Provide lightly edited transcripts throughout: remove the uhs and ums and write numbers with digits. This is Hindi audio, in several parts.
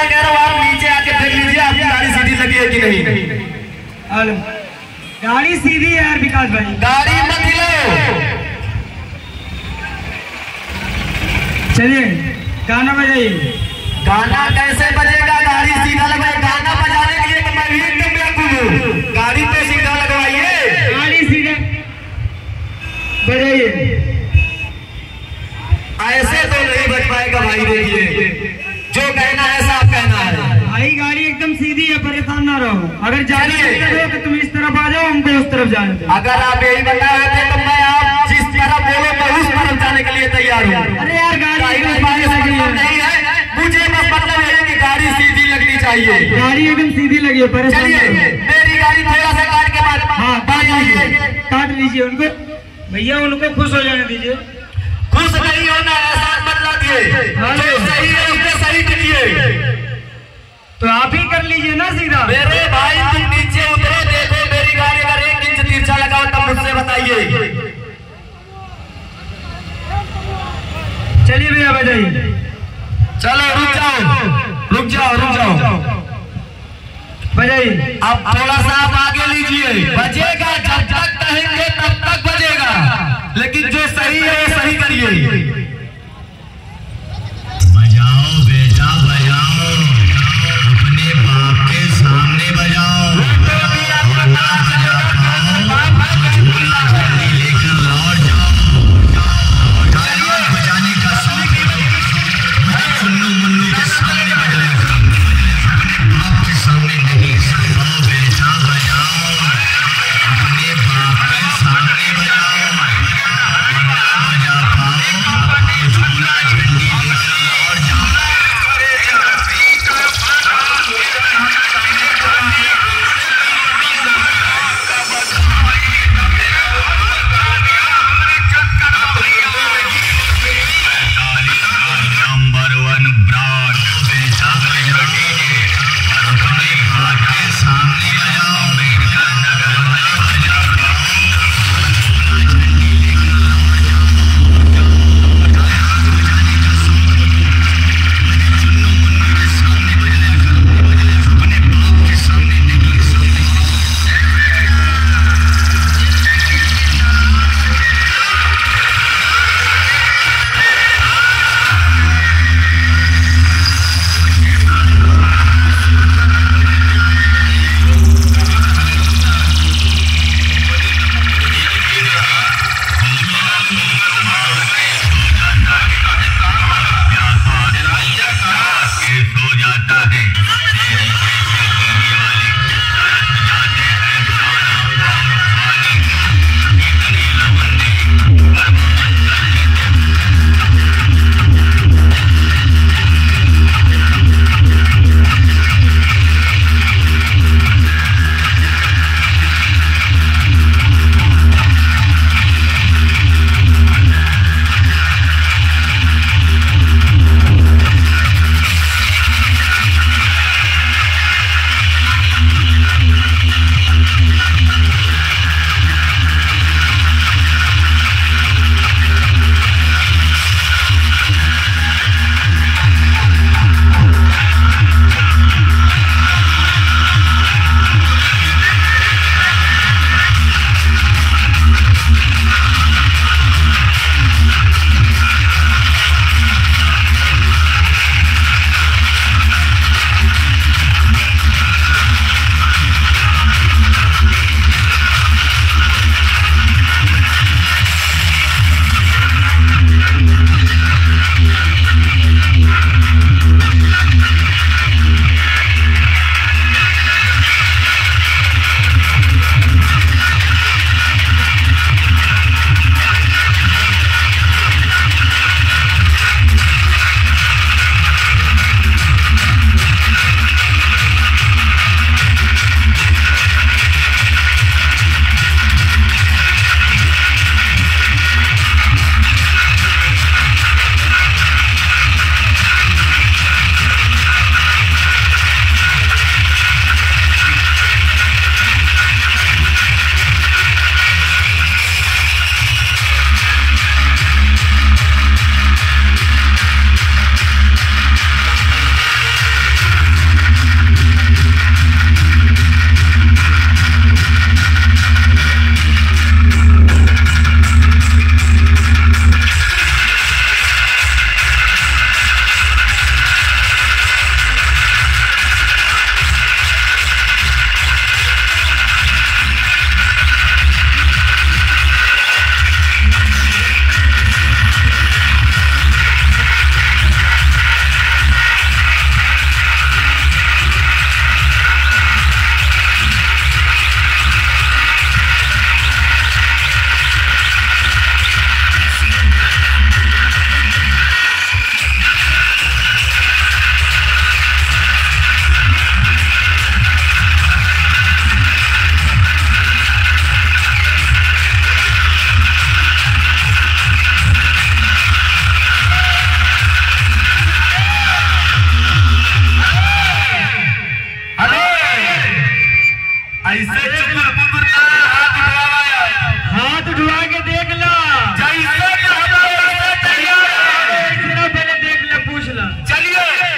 मैं कह रहा हूँ आप नीचे आके देख लीजिए आपकी गाड़ी सीधी लगी है कि नहीं। हेलो, गाड़ी सीधी है यार विकास भाई, गाड़ी मत हिलाओ। चलिए गाना बजाइए। गाना कैसे बजेगा, गाड़ी सीधा लगाए। गाना बजाने के लिए तो मैं भी एकदम बेवकूफ हूँ। गाड़ी पे सीधा लगवाइए, गाड़ी सीधा बजाइए। ऐसे तो नहीं बच पाएगा भाई। देखिए जो कहना है साफ कहना है भाई, गाड़ी एकदम सीधी है, परेशान ना रहो। अगर जाने तो तुम इस तरफ आ जाओ, हमको उस तरफ जाने दो। अगर आप यही बताए होते तो मैं आप जिस तरफ बोलो मैं उस तरफ जाने के लिए तैयार हूँ। अरे यार गाड़ी नहीं है, मुझे बस मतलब है कि गाड़ी सीधी लगनी चाहिए। गाड़ी एकदम सीधी लगी है, परेशान। मेरी गाड़ी थोड़ा सा काट के बाद, हाँ काट लीजिए उनको भैया, उनको खुश हो जाने दीजिए। खुश नहीं होना, एहसास बदला दिए। जो सही है उसने सही करिए, तो आप ही कर लीजिए ना सीधा। मेरे भाई तुम नीचे उतरो, देखो मेरी गाड़ी अगर 1 इंच तिरछा लगाओ तब मुझसे बताइए। चलिए भैया बजाइए। चलो रुक जाओ रुक जाओ रुक जाओ, बजाइए। अब थोड़ा सा आप आगे लीजिए। बजेगा, जब तक कहेंगे तब तक बजेगा, लेकिन जो सही है वो सही करिए। बजाओ बेटा बजाओ, अपने बाप के सामने बजाओ। लेकर लौट जाओ। बजाने का शौक चुन्नू मुन्नू के सामने बजाया करो, बाप के सामने नहीं। बजाओ बेटा बजाओ, अपने बाप के सामने बजाओ।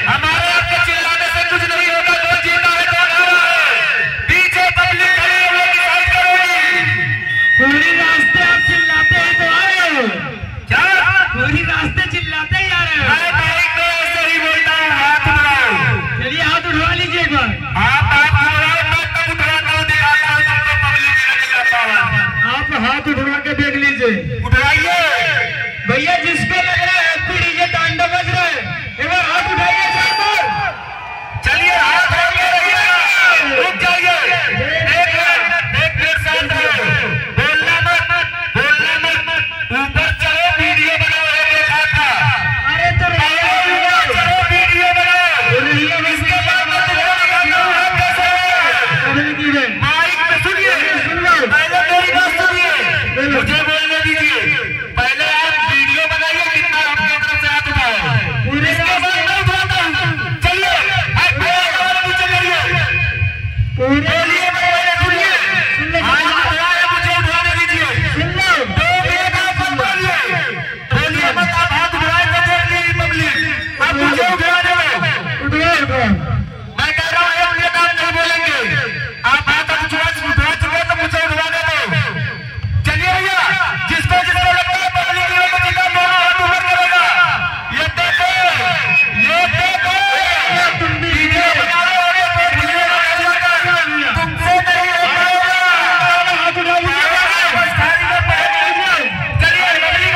हमारे आपके चिल्लाने से कुछ नहीं होगा। कौन जीता है कौन हारा है, पीछे पब्लिक खड़ी है, वो डिसाइड करेगी। पूरी रास्ते आप चिल्लाते ही तो आ रहे हो, क्या पूरी रास्ते चिल्लाते ही आ रहे हो। मैं बाइक में ऐसे ही बोलता हूँ, हाथ उठाओ। चलिए हाथ उठवा लीजिए एक बार। आप उठाओ, मैं तब उठाता हूँ, दिखाता हूँ तुमको पब्लिक नहीं करता हूँ। आप हाथ उठवा के देख लीजिए उठाइए भैया, जिसको लग रहा है हैप्पी डीजे तांडव बज रहा है, एक बार हाथ उठाइए चार बार। चलिए हाथ उठाइए, रहिए, रुक जाइए, एक मिनट शांत रहो, बोलना मत, ऊपर चलो, वीडियो बनाओ, एक हाथ का। अरे तो चलो वीडियो बनाओ, इसके बाद मैं तुमको दिखाता हूँ हाथ कैसे। माइक में सुनिए, पहले मेरी बात सुनिए, मुझे बोलने दीजिए। पहले आप वीडियो बनाइए, कितना आपकी तरफ से हाथ उठाओ, इसके बाद मैं उठाता हूँ। चलिए मुझे करिए, बोलिए, पहले सुनिए, हाथ उठाए, मुझे उठाने दीजिए। 2 मिनट आप मत बोलिए, बोलिए मत, आप हाथ उठाए तो बोलिए पब्लिक, आप मुझे उठाने दो। मैं कह रहा हूँ 1 मिनट आप नहीं बोलेंगे, आप हाथ उठा चुके तो मुझे उठवाने दो। चलिए भैया, जिसको जिसको लगता है पब्लिक ये तो जितना दोनों हाथ ऊपर करेगा। ये देखो, वीडियो बना रहे हो, ये पेट वीडियो बना रहे हो, तुमसे नहीं होगा। हाथ उठाइए, सारी में पहन लीजिए। चलिए पब्लिक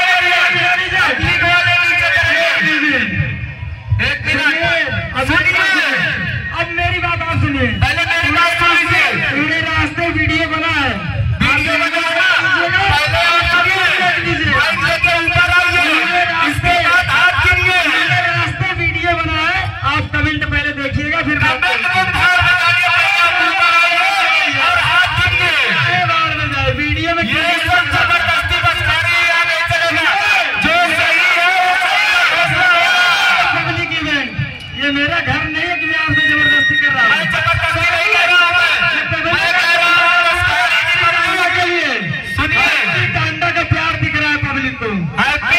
वाले नीचे करिए। 1 मिनट सुनिए, अब मेरी बात आप सुनिए, पहले मेरी बात सुन लीजिए। पूरे रास्ते वीडियो बना है, वीडियो बनाना, पहले आप सुनिए, माइक लेके ऊपर आइए, इसके बाद हाथ गिनिए। पूरे रास्ते वीडियो बना है, आप कमेंट पहले देखिएगा फिर बात कमेंट में बाहर बताइए, आप ऊपर आइए और हाथ गिनिए। बाहर में जाए वीडियो में। ये सब जबरदस्ती बसखानी यहाँ नहीं चलेगा, जो सही है वो फैसला होगा। पब्लिक इवेंट, ये मेरा घर नहीं है कि मैं आपसे जबरदस्ती कर रहा मैं हूँ। जबरदस्ती नहीं कर रहा हूँ, मैं कह रहा हूँ बसखानी की मर्जी के लिए। सुनिए, टांडा का प्यार दिख रहा है पब्लिक को, हैप्पी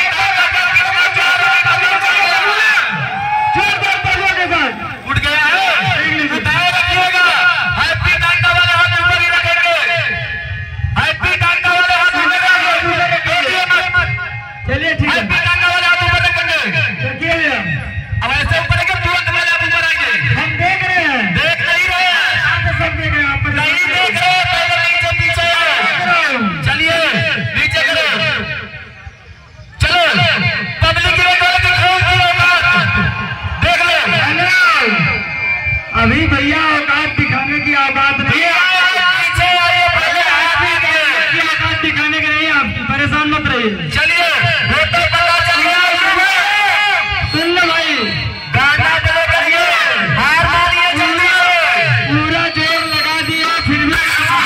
जोरदार तालियों के साथ। उठ गया है, उठाए रखिएगा। हैप्पी टांडा वाले हाथ ऊपर ही रखेंगे, हैप्पी टांडा वाले हाथ ऊपर रखेंगे, चलिए ठीक है, हैप्पी टांडा वाले हाथ ऊपर रखेंगे। रखिए भैया, अब ऐसे ऊपर रखें, तुरंत वाले आप ऊपर आएंगे। हम देख रहे हैं, देख नहीं रहे हैं, आप तो सब देख रहे हैं, आप पर नहीं देख रहे, पहले नीचे पीछे आओ। चलिए नीचे करो, चलो पब्लिक में बोले कि खून की औकात देख लो। अभी भैया औकात दिखाने की बात नहीं है, पीछे आइए, पहले हाथ गिनिए। औकात दिखाने की नहीं है आपकी, परेशान मत रहिए। चलिए फोटो पता चल गया, सुन लो भाई, गाना प्ले करिए, हार मानिए, चलिए पूरा जोर लगा दिया फिर भी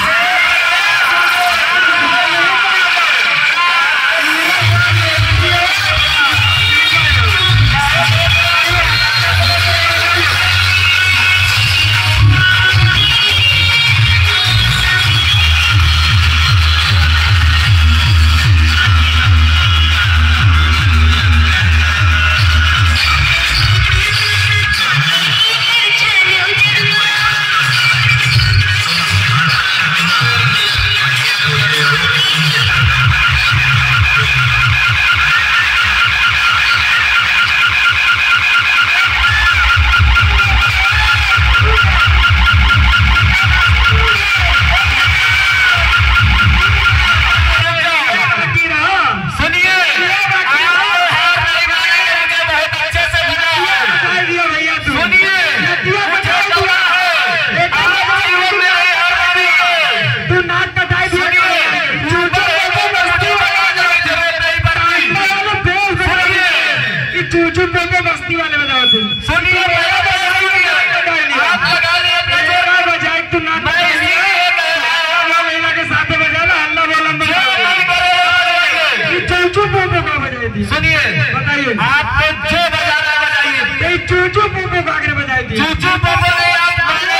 सुनिए, बताइए आप तो जो बजाना बजाइए, चूचू पोपो कागरे बजाई थी। चूचू पोपो नहीं, आप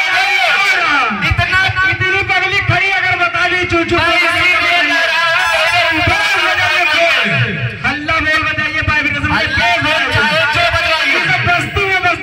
इतना इतनी पब्लिक खड़ी अगर बता दी चूचू हल्ला बोल बजाइए, जो बजाइए, बस्ती में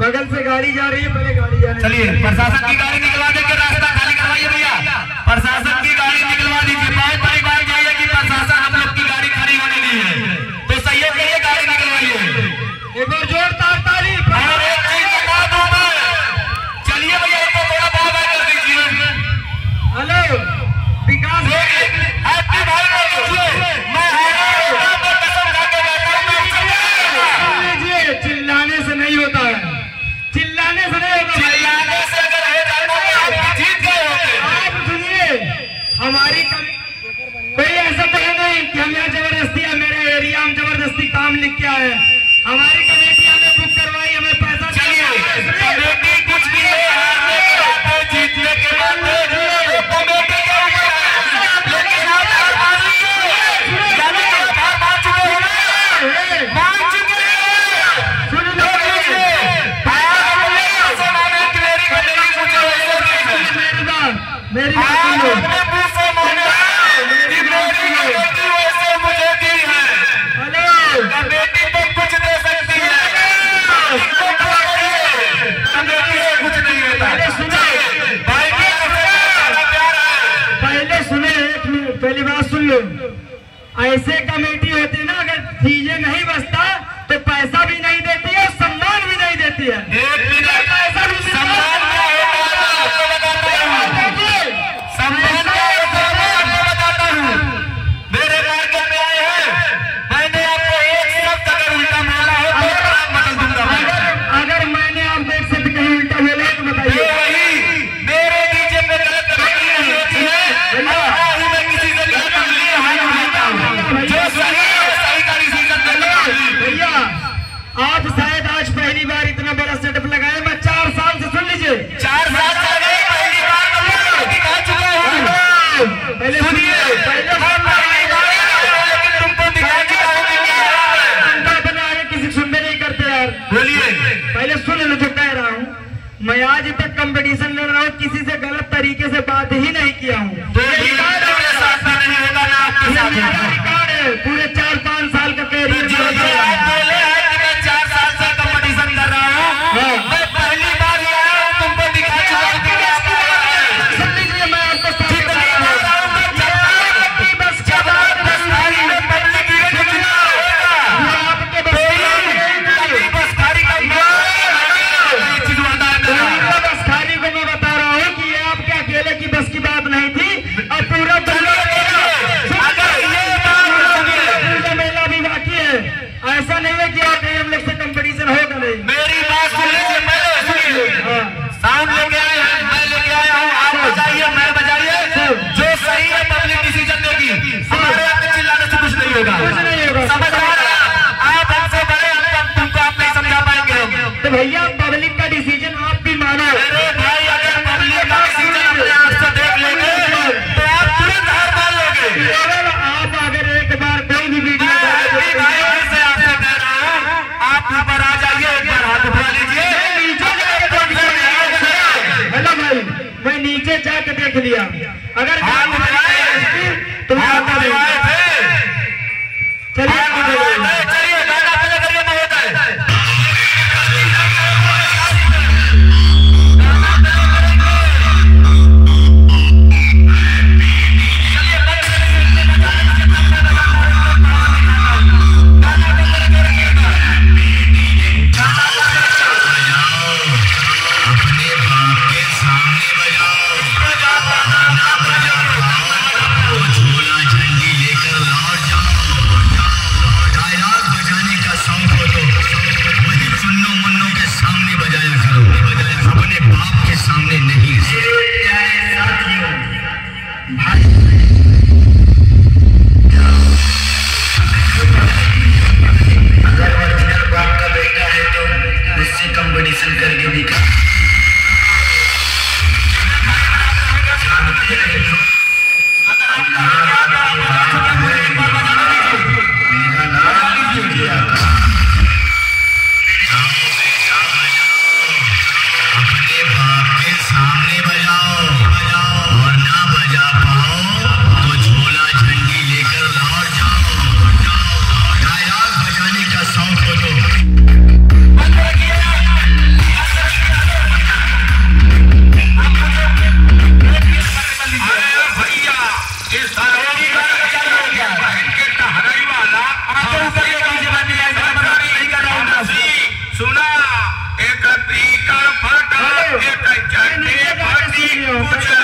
बगल से गाड़ी जा रही है, पहले गाड़ी जाने। चलिए प्रशासन की गाड़ी निकलवा देंगे, रास्ता खाली करवाइए भैया। प्रशासन की गाड़ी निकलवा दीजिए। बहुत बड़ी बात यही है कि प्रशासन हम लोग की गाड़ी खड़ी होने दी है, तो सहयोग करिए, गाड़ी निकलवाइए। एक बार जोरदार ताली। और एक चीज बता दूं मैं, चलिए भैया इनको थोड़ा बाहर कर दीजिए। हेलो विकास हैप्पी भाई मैं कसम खा के कहता हूं, लीजिए, चिल्लाने से नहीं होता है, चिल्लाने से नहीं होता। चिल्लाने से अगर हो जाता है आप जीत गए होते। आप सुनिए, हमारी कोई ऐसा तो है नहीं कि हम यहाँ जबरदस्ती या मेरे एरिया में जबरदस्ती काम लिख के आए। हमारी कमेटी हमें बुक करवाई, हमें पैसा। चलिए कमेटी कुछ भी है, हारने के बाद जीतने के बाद कमेटी के ऊपर है, लेकिन आप हार चुके हो ना, मान चुके हैं। सुन लो, मेरी बात सुनो। मुझे दी है हेलो कमेटी तो कुछ दे सकती इस सालों की बहन के टहराई वाला आपको ऊपर के कौन सी बात है नहीं कर रहा हूँ सुना एक तीका फटा एक चट्टे फटी कुछ